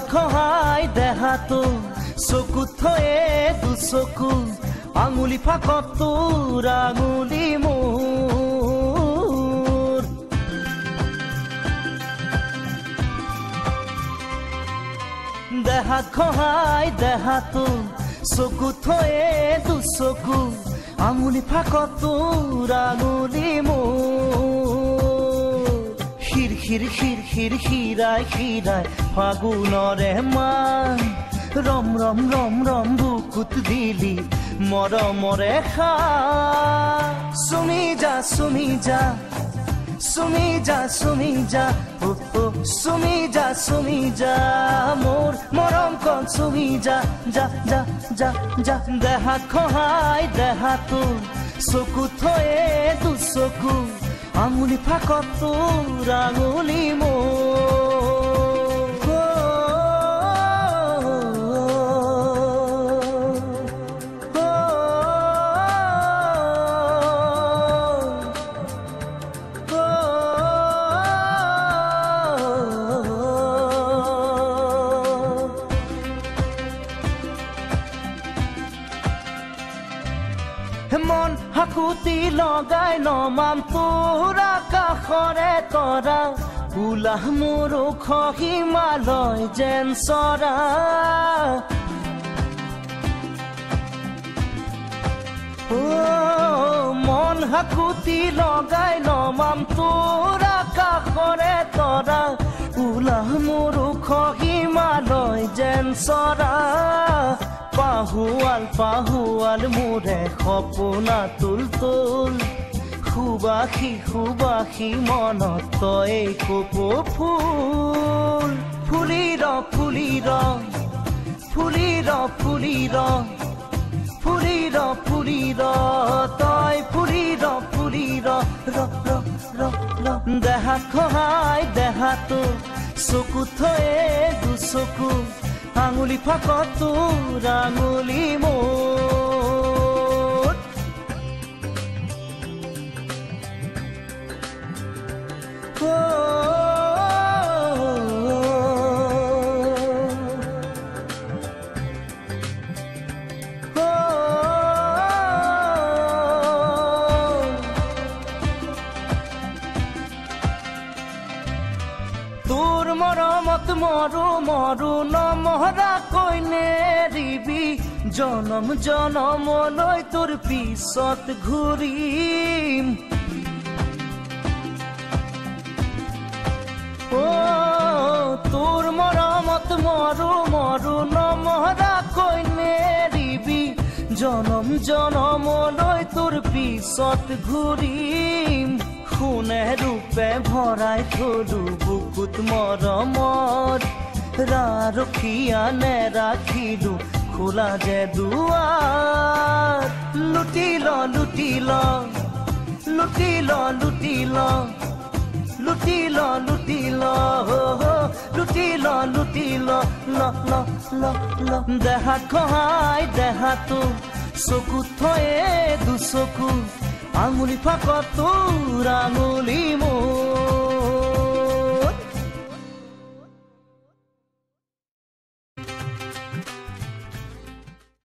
দেহাত খহাই দেহাতো চকুত থয়ে দুচকু আঙুলি ফাকত তোৰ আঙুলি মোৰ দেহাত খহাই দেহাতো চকুত থয়ে দুচকু আঙুলি ফাকত তোৰ আঙুলি মোৰ খিৰ খিৰ খিৰ খিৰ খিৰাই খিৰাই ফাগুনৰে মান ৰম ৰম ৰম ৰম বুকুত দিলি মৰমৰে খা চুমি যা চুমি যা চুমি যা চুমি যা চুমি যা মোৰ মৰম কণ চুমি যা যা যা যা যা দেহাত খহাই দেহাতো চকুত থয়ে দুচকু আঙুলি ফাকত তোৰ আঙুলি মোৰ মন হাকুতি লগাই নমাম তোৰ আকাশৰে তৰা উলাহ মোৰ ওখ হিমালয় যেন চৰা মন হাকুতি লগাই নমাম তোৰ আকাশৰে তৰা উলাহ মোৰ ওখ হিমালয় যেন চৰা পাহুৱাল পাহুৱাল মোৰে সপোনা তুল তুল সুবাসী সুবাসী মনত তই কপৌ ফুল ফুলি ৰ ফুলি ৰ ফুলি ৰ ফুলি ৰ ফুলি ৰ ফুলি ৰ তই ফুলি ৰ ফুলি ৰ ৰ ৰ ৰ দেহাত খহাই দেহাতো চকুত থয়ে দুচকু আঙুলি ফাকত তোৰ আঙুলি মোৰ তোৰ মৰমত মৰো মৰো নমহৰাকৈ নেৰিবি জনম জনমলৈ তোৰ পিছত ঘূৰিম তোৰ মৰমত মৰো মৰো নমহৰাকৈ নেৰিবি জনম জনমলৈ তোৰ পিছত ঘূৰিম সোণে ৰূপে ভৰাই থলো বুকুত মৰমত ৰাৰখীয়া নেৰাখিলো খোলা যে দুৱাৰ লুটি ল লুটি ল লুটি ল লুটি ল লুটি ল লুটি ল লুটি ল লুটি ল ল ল ল ল দেহাত খহাই দেহাতো চকুত থয়ে দুচকু আঙুলি ফাকত তোৰ আঙুলি মোৰ